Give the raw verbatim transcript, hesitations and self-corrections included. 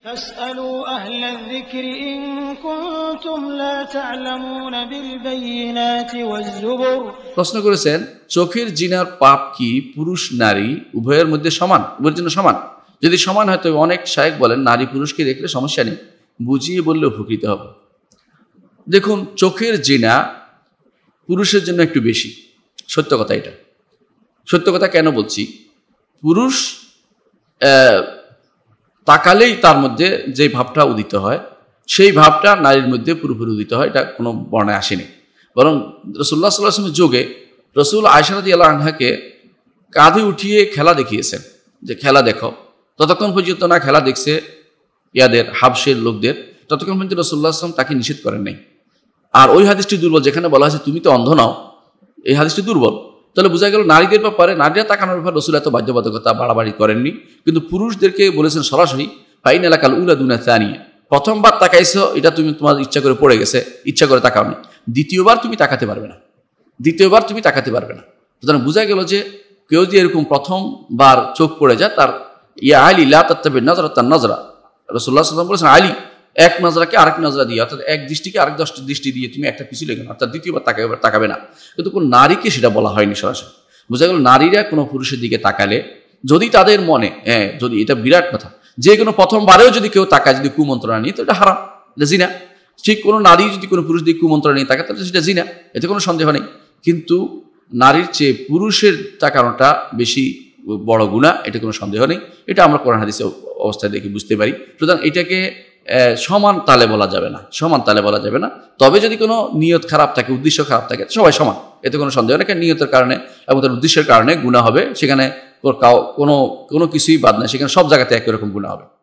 فاسألوا أهل الذكر إن كنتم لا تعلمون بالبينات والزبر প্রশ্ন করেছেন চোখের জিনার পাপ কি পুরুষ নারী উভয়ের মধ্যে সমান উভয়ের জন্য সমান যদি সমান হয় তবে অনেক শায়েখ বলেন নারী পুরুষকে দেখলে সমস্যা নেই বুঝিয়ে বললে উপকৃত হবে দেখুন চোখের জিনা পুরুষের জন্য একটু বেশি সত্য কথা এটা সত্য কথা কেন বলছি পুরুষ তাকালেই তার মধ্যে যে ভাবটা উদিত হয় সেই ভাবটা নারীর মধ্যে পুরোপুরি উদিত হয় এটা কোনো বর্ণায় আসেনি বরং রাসূলুল্লাহ সাল্লাল্লাহু আলাইহি ওয়াসাল্লামের যুগে রাসূল আয়েশা রাদিয়াল্লাহু আনহাকে কাঁধে উঠিয়ে খেলা দেখিয়েছেন যে খেলা দেখো ততক্ষণ পর্যন্ত না খেলা দেখছে ইয়াদের হাবশের লোকদের ততক্ষণ পর্যন্ত রাসূলুল্লাহ সাল্লাল্লাহু আলাইহি ওয়াসাল্লাম তাকে নিষেধ করেন নাই আর ওই হাদিসটি দুর্বল যেখানে বলা হয়েছে তুমি তো অন্ধ নাও এই হাদিসটি দুর্বল তাহলে বোঝা গেল নারীদের ব্যাপারে নারীরা তাকানোর ব্যাপারে রাসূল এত বাধ্যবাধকতা বাড়াবাড়ি করেননি কিন্তু পুরুষদেরকে বলেছেন সরাসরি ফাইন এলাকাল উলা দুনা তানিয়া প্রথমবার তাকাইছো এটা তুমি তোমার ইচ্ছা করে পড়ে গেছে ইচ্ছা করে তাকাওনি দ্বিতীয়বার তুমি তাকাতে পারবে না দ্বিতীয়বার তুমি তাকাতে পারবে না সুতরাং বোঝা গেল যে কেউ যে এরকম প্রথমবার চোখ পড়ে যায় তার ইয়া আলী লা তাত্তাবি নাজরাতান নাজরা রাসূলুল্লাহ সাল্লাল্লাহু আলাইহি ওয়াসাল্লাম বলেছেন আলী এক নজরাকে আরেক নজরা দিয়ে অর্থাৎ এক দৃষ্টিকে আরেক দশটি দৃষ্টি দিয়ে তুমি একটা পিছু লেগে না অর্থাৎ দ্বিতীয়বার তাকাবে তাকাবে না কিন্তু কোনো নারীকে সেটা বলা হয়নি সরাসরি বোঝা গেল নারীরা কোনো পুরুষের দিকে তাকালে যদি তাদের মনে হ্যাঁ যদি এটা বিরাট কথা যে কোনো প্রথমবারেও যদি কেউ তাকায় যদি কুমন্ত্রণা নিয়ে তো এটা হারাম এটা জিনা ঠিক কোনো নারী যদি কোনো পুরুষ দিকে কুমন্ত্রণা নিয়ে তাকায় তাহলে সেটা জিনা এতে কোনো সন্দেহ নেই কিন্তু নারীর চেয়ে পুরুষের তাকানোটা বেশি বড় গুনাহ এটা কোনো সন্দেহ নেই এটা আমরা কোরআন হাদিসের অবস্থায় দেখে বুঝতে পারি সুতরাং এটাকে সমান তালে বলা যাবে না সমান তালে বলা যাবে না তবে যদি কোনো নিয়ত খারাপ থাকে উদ্দেশ্য খারাপ থাকে সবাই সমান এতে কোনো সন্দেহ নেই নিয়তের কারণে এবং তার উদ্দেশ্যের কারণে গুনাহ হবে সেখানে কোনো কোনো কিছুই বাদ নাই সেখানে সব জায়গাতে একই রকম গুনাহ হবে